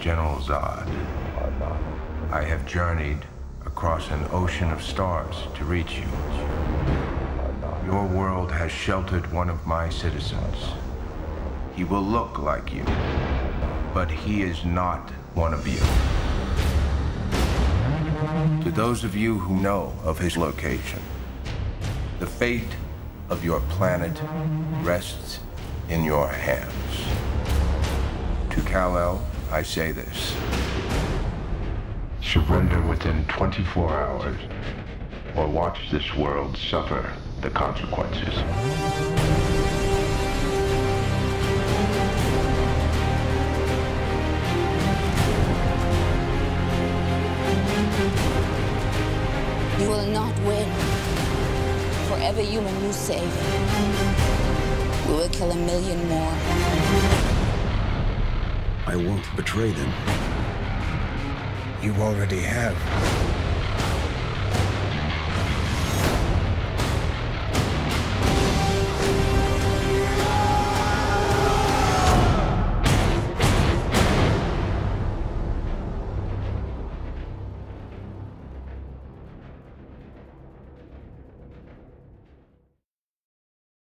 General Zod. I have journeyed across an ocean of stars to reach you. Your world has sheltered one of my citizens. He will look like you, but he is not one of you. To those of you who know of his location, the fate of your planet rests in your hands. To Kal-El, I say this. Surrender within 24 hours, or watch this world suffer the consequences. You will not win. For every human you save, we will kill 1 million more. I won't betray them. You already have.